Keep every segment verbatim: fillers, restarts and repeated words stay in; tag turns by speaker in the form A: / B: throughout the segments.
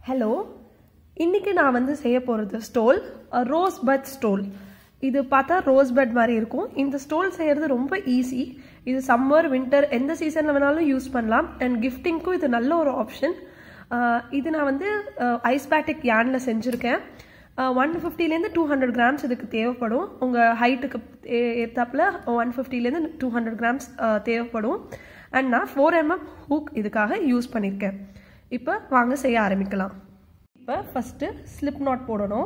A: Hello, இன்னைக்கு நான் வந்து செய்ய போறது ஸ்டோல் ரோஸ் பட் ஸ்டோல். இது பார்த்தா ரோஸ் பட் மாதிரி இருக்கும். இந்த ஸ்டோல் செய்யறது ரொம்ப ஈஸி. இது சம்மர் வின்டர் எந்த சீசன்ல வேணாலும் யூஸ் பண்ணலாம். அண்ட் கிஃப்டிங்க்கும் இது நல்ல ஒரு ஆப்ஷன். இது நான் வந்து ஐஸ் பேட்டிக் யார்ன்ல செஞ்சிருக்கேன். ஒன் ஃபிஃப்டிலேருந்து டூ ஹண்ட்ரட் கிராம்ஸ் இதுக்கு தேவைப்படும். உங்கள் ஹைட்டுக்கு ஏற்றாப்புல ஒன் ஃபிஃப்டிலேருந்து டூ ஹண்ட்ரட் கிராம்ஸ் தேவைப்படும். அண்ட் நான் ஃபோர் எம்எம் ஹூக் இதுக்காக யூஸ் பண்ணியிருக்கேன். இப்போ வாங்க செய்ய ஆரம்பிக்கலாம். இப்போ ஃபஸ்ட்டு ஸ்லிப் நாட் போடணும்.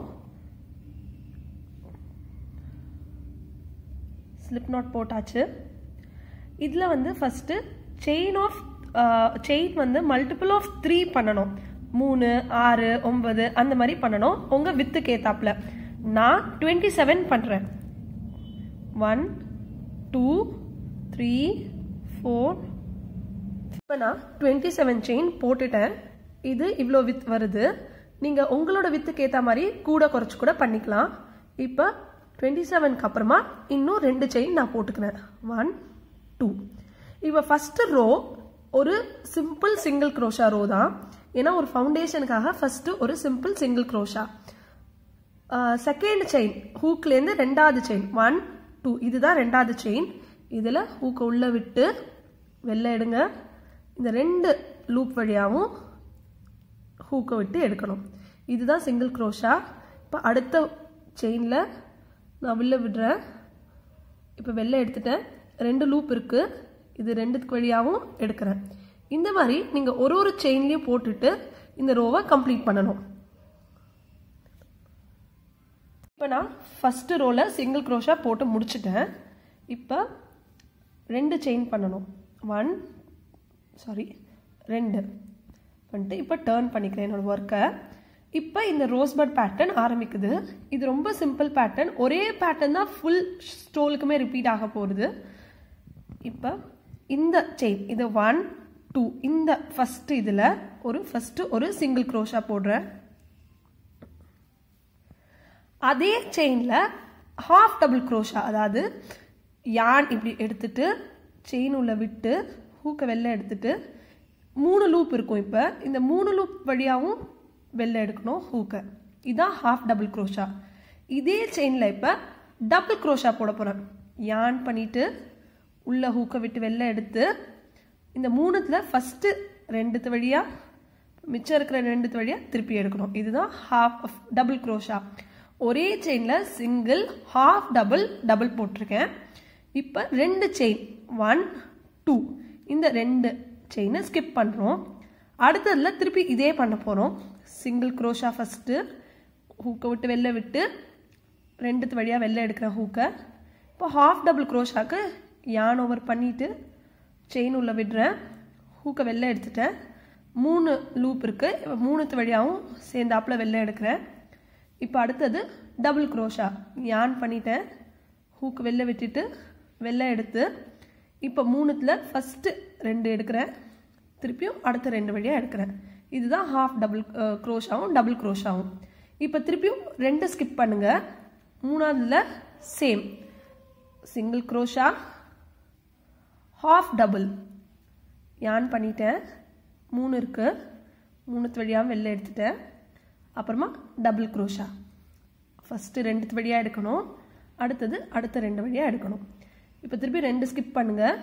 A: ஸ்லிப் நாட் போட்டாச்சு. இதில் வந்து ஃபஸ்ட்டு செயின் ஆஃப் செயின் வந்து மல்டிபிள் ஆஃப் த்ரீ பண்ணணும். மூணு ஆறு ஒன்பது அந்த மாதிரி பண்ணணும் உங்கள் வித்துக்கு ஏற்றாப்புல. நான் டுவெண்ட்டி செவன் பண்ணுறேன். One two three four. இப்போ நான் டுவெண்ட்டி செவன் செயின் போட்டுட்டேன். இது இவ்வளோ வித் வருது. நீங்கள் உங்களோட வித்துக்கு ஏற்ற மாதிரி கூட குறைச்சி கூட பண்ணிக்கலாம். இப்போ டுவெண்ட்டி செவனுக்கு அப்புறமா இன்னும் ரெண்டு செயின் நான் போட்டுக்கிறேன். One two. இப்போ ஃபஸ்ட்டு ரோ ஒரு சிம்பிள் சிங்கிள் க்ரோஷா ரோ தான். ஏன்னா ஒரு ஃபவுண்டேஷனுக்காக ஃபஸ்ட்டு ஒரு simple single crochet. Second chain ஹூக்லேருந்து ரெண்டாவது செயின் ஒன் டூ. இதுதான் ரெண்டாவது செயின். இதில் ஹூக்கை உள்ளே விட்டு வெளில எடுங்க. இந்த ரெண்டு லூப் வழியாகவும் ஹூக்கை விட்டு எடுக்கணும். இதுதான் சிங்கிள் க்ரோஷா. இப்போ அடுத்த செயினில் நான் வெளில விடுறேன். இப்போ வெளில எடுத்துட்டேன். ரெண்டு லூப் இருக்குது. இது ரெண்டுக்கு வழியாகவும் எடுக்கிறேன். இந்த மாதிரி நீங்கள் ஒரு ஒரு செயின்லேயும் போட்டுட்டு இந்த ரோவை கம்ப்ளீட் பண்ணணும். இப்போ நான் ஃபஸ்ட்டு ரோவில் சிங்கிள் க்ரோஷா போட்டு முடிச்சிட்டேன். இப்போ ரெண்டு செயின் பண்ணணும். ஒன் சாரி ரெண்டு பண்ணிட்டு இப்போ டேர்ன் பண்ணிக்கிறேன் என்னோடய ஒர்க்கை. இப்போ இந்த ரோஸ்பட் பேட்டர்ன் ஆரம்பிக்குது. இது ரொம்ப சிம்பிள் பேட்டர்ன். ஒரே பேட்டர்ன் தான் ஃபுல் ஸ்டோலுக்குமே ரிப்பீட் ஆக போகிறது. இப்போ இந்த செயின் இது ஒன் டூ. இந்த ஃபஸ்ட்டு இதில் ஒரு ஃபஸ்ட்டு ஒரு சிங்கிள் க்ரோஷா போடுறேன். அதே செயினில் ஹாஃப் டபுள் க்ரோஷா, அதாவது யான் இப்படி எடுத்துட்டு செயின் உள்ள விட்டு ஹூக்கை வெளில எடுத்துட்டு மூணு லூப் இருக்கும். இப்போ இந்த மூணு லூப் வழியாகவும் வெளில எடுக்கணும் ஹூக்கை. இதுதான் ஹாஃப் டபுள் க்ரோஷா. இதே செயினில் இப்போ டபுள் க்ரோஷா போட போகிறேன். யான் பண்ணிவிட்டு உள்ள ஹூக்கை விட்டு வெளில எடுத்து இந்த மூணுத்தில் ஃபஸ்ட்டு ரெண்டுத்து வழியாக மிச்சம் இருக்கிற ரெண்டுத்து வழியாக திருப்பி எடுக்கணும். இதுதான் ஹாஃப் டபுள் க்ரோஷா. ஒரே செயினில் சிங்கிள் ஹாஃப் டபுள் டபுள் போட்டிருக்கேன். இப்போ ரெண்டு செயின் ஒன் டூ. இந்த ரெண்டு செயினை ஸ்கிப் பண்ணுறோம். அடுத்ததில் திருப்பி இதே பண்ண போகிறோம். சிங்கிள் க்ரோஷா ஃபஸ்ட்டு ஹூக்கை விட்டு வெளில விட்டு ரெண்டுத்து வழியாக வெளில எடுக்கிற ஹூக்கை. இப்போ ஹாஃப் டபுள் க்ரோஷாக்கு யான் ஓவர் பண்ணிவிட்டு செயின் உள்ள விடுறேன். ஹூக்கை வெளில எடுத்துட்டேன். மூணு லூப் இருக்குது. இப்போ மூணுத்து வழியாகவும் சேர்ந்தாப்பில் வெளில எடுக்கிறேன். இப்போ அடுத்தது டபுள் க்ரோஷா. யான் பண்ணிட்டேன். ஹூக்கு வெளில விட்டுட்டு வெளில எடுத்து இப்போ மூணுத்தில் ஃபஸ்ட்டு ரெண்டு எடுக்கிறேன். திருப்பியும் அடுத்த ரெண்டு வழியாக எடுக்கிறேன். இதுதான் ஹாஃப் டபுள் க்ரோஷாவும் டபுள் க்ரோஷாவும். இப்போ திருப்பியும் ரெண்டு ஸ்கிப் பண்ணுங்கள். மூணாவதுல same single crochet half double யான் பண்ணிட்டேன். மூணு இருக்குது. மூணுத்து வழியாக வெளில எடுத்துட்டேன். அப்புறமா டபுள் க்ரோஷா. ஃபஸ்ட்டு ரெண்டு வழியாக எடுக்கணும். அடுத்தது அடுத்த ரெண்டு வழியாக எடுக்கணும். இப்போ திருப்பி ரெண்டு ஸ்கிப் பண்ணுங்கள்.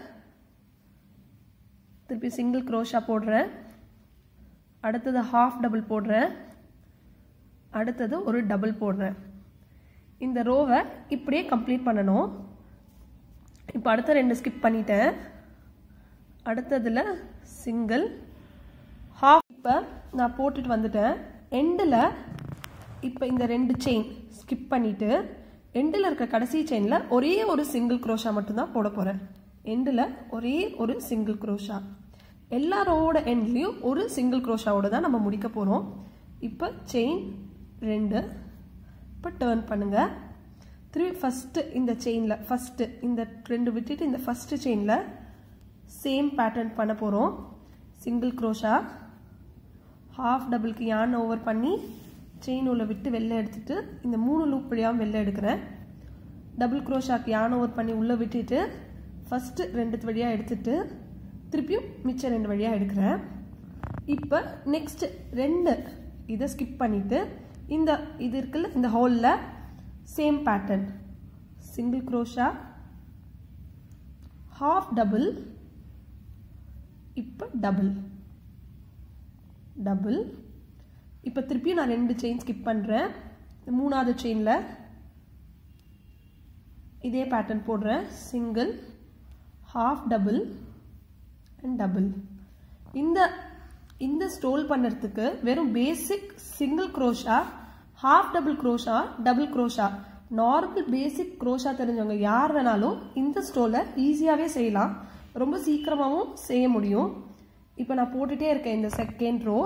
A: திருப்பி சிங்கிள் க்ரோஷா போடுறேன். அடுத்தது ஹாஃப் டபுள் போடுறேன். அடுத்தது ஒரு டபுள் போடுறேன். இந்த ரோவை இப்படியே கம்ப்ளீட் பண்ணணும். இப்போ அடுத்த ரெண்டு ஸ்கிப் பண்ணிட்டேன். அடுத்ததில் சிங்கிள் ஹாஃப். இப்போ நான் போட்டுட்டு வந்துட்டேன். எண்டில் இப்போ இந்த ரெண்டு செயின் ஸ்கிப் பண்ணிவிட்டு எண்டில் இருக்க கடைசி செயினில் ஒரே ஒரு சிங்கிள் க்ரோஷா மட்டும்தான் போட போகிறேன். எண்டில் ஒரே ஒரு சிங்கிள் க்ரோஷா. எல்லா ரோவோட எண்ட்லேயும் ஒரு சிங்கிள் க்ரோஷாவோட தான் நம்ம முடிக்க போகிறோம். இப்போ செயின் ரெண்டு. இப்போ டேர்ன் பண்ணுங்கள். திரும்பி ஃபஸ்ட்டு இந்த செயினில் ஃபஸ்ட்டு இந்த ரெண்டு விட்டுட்டு இந்த ஃபஸ்ட்டு செயினில் சேம் பேட்டர்ன் பண்ண போகிறோம். சிங்கிள் க்ரோஷா ஹாஃப் டபுளுக்கு யான் ஓவர் பண்ணி செயின் உள்ள விட்டு வெளில எடுத்துட்டு இந்த மூணு லூப் வழியாக வெளில எடுக்கிறேன். டபுள் க்ரோஷாக்கு யான் ஓவர் பண்ணி உள்ளே விட்டுட்டு ஃபஸ்ட்டு ரெண்டு வழியாக எடுத்துட்டு திருப்பியும் மிச்சம் ரெண்டு வழியாக எடுக்கிறேன். இப்போ நெக்ஸ்ட் ரெண்டு இதை ஸ்கிப் பண்ணிவிட்டு இந்த இது இருக்குல்ல இந்த ஹோலில் same pattern single crochet half double இப்போ double double இப்போ திருப்பியும் நான் ரெண்டு செயின் ஸ்கிப் பண்ணுறேன் மூணாவது செயினில் இதே பேட்டர்ன் போடுறேன் single half double and double இந்த இந்த ஸ்டோல் பண்ணுறதுக்கு வெறும் basic single crochet half double crochet double crochet normal basic crochet தெரிஞ்சவங்க யார் வேணாலும் இந்த ஸ்டோலை ஈஸியாகவே செய்யலாம் ரொம்ப சீக்கிரமாகவும் செய்ய முடியும் இப்போ நான் போட்டுகிட்டே இருக்கேன் இந்த second row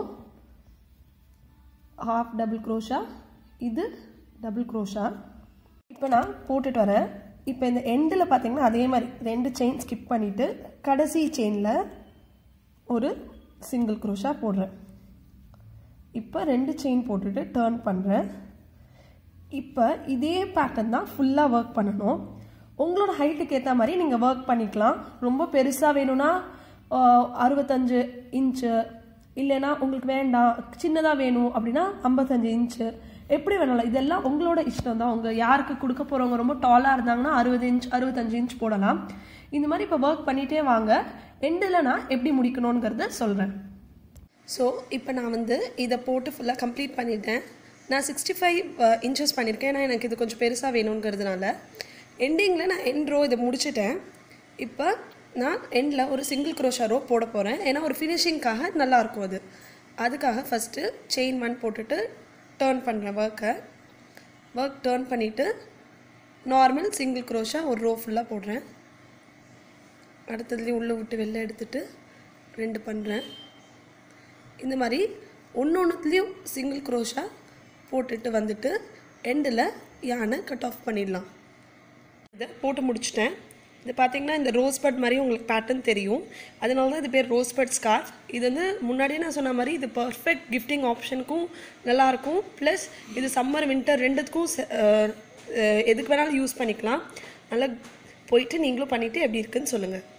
A: half double crochet இது டபுள் க்ரோஷா இப்போ நான் போட்டுட்டு வரேன் இப்போ இந்த எண்டில் பார்த்தீங்கன்னா அதே மாதிரி ரெண்டு செயின் ஸ்கிப் பண்ணிவிட்டு கடைசி செயினில் ஒரு சிங்கிள் க்ரோஷா போடுறேன் இப்போ ரெண்டு செயின் போட்டுட்டு டர்ன் பண்ணுறேன் இப்போ இதே பேட்டர்ன் தான் ஃபுல்லாக ஒர்க் பண்ணணும் உங்களோட ஹைட்டுக்கு ஏற்ற மாதிரி நீங்கள் ஒர்க் பண்ணிக்கலாம் ரொம்ப பெருசாக வேணும்னா அறுபத்தஞ்சு இன்ச்சு இல்லைன்னா உங்களுக்கு வேண்டாம் சின்னதாக வேணும் அப்படின்னா ஐம்பத்தஞ்சு இன்ச்சு எப்படி வேணாலும் இதெல்லாம் உங்களோட இஷ்டம் தான் உங்கள் யாருக்கு கொடுக்க போகிறவங்க ரொம்ப டாலாக இருந்தாங்கன்னா அறுபது இன்ச் அறுபத்தஞ்சு இன்ச் போடலாம் இந்த மாதிரி இப்போ ஒர்க் பண்ணிகிட்டே வாங்க எண்டில் நான் எப்படி முடிக்கணுங்கிறத சொல்கிறேன் ஸோ இப்போ நான் வந்து இதை போட்டு ஃபுல்லாக கம்ப்ளீட் பண்ணிட்டேன் நான் சிக்ஸ்டி ஃபைவ் இன்ச்சஸ் பண்ணியிருக்கேன் ஏன்னா எனக்கு இது கொஞ்சம் பெருசாக வேணுங்கிறதுனால எண்டிங்கில் நான் எண்ட் ரோ இதை முடிச்சிட்டேன் இப்போ நான் எண்டில் ஒரு சிங்கிள் க்ரோஷா ரோ போட போகிறேன் ஏன்னா ஒரு ஃபினிஷிங்காக நல்லாயிருக்கும் அது அதுக்காக ஃபஸ்ட்டு செயின் ஒன் போட்டுட்டு டர்ன் பண்ணுறேன் ஒர்க்கை ஒர்க் டர்ன் பண்ணிவிட்டு நார்மல் சிங்கிள் க்ரோஷா ஒரு ரோ ஃபுல்லாக போடுறேன் அடுத்ததுலேயும் உள்ளே விட்டு வெளில எடுத்துகிட்டு ரெண்டு பண்ணுறேன் இந்த மாதிரி ஒன்று ஒன்றுத்துலேயும் சிங்கிள் க்ரோஷா போட்டுட்டு வந்துட்டு எண்டில் யானை கட் ஆஃப் பண்ணிடலாம் இதை போட்டு முடிச்சிட்டேன் இது பார்த்திங்கன்னா இந்த ரோஸ் பட் மாதிரி உங்களுக்கு பேட்டர்ன் தெரியும் அதனால தான் இது பேர் ரோஸ் பட் ஸ்கார்ஃப் இது வந்து முன்னாடியே நான் சொன்ன மாதிரி இது பர்ஃபெக்ட் கிஃப்டிங் ஆப்ஷனுக்கும் நல்லாயிருக்கும் ப்ளஸ் இது சம்மர் வின்டர் ரெண்டுத்துக்கும் எதுக்கு வேணாலும் யூஸ் பண்ணிக்கலாம் நல்லா போயிட்டு நீங்களும் பண்ணிவிட்டு எப்படி இருக்குன்னு சொல்லுங்கள்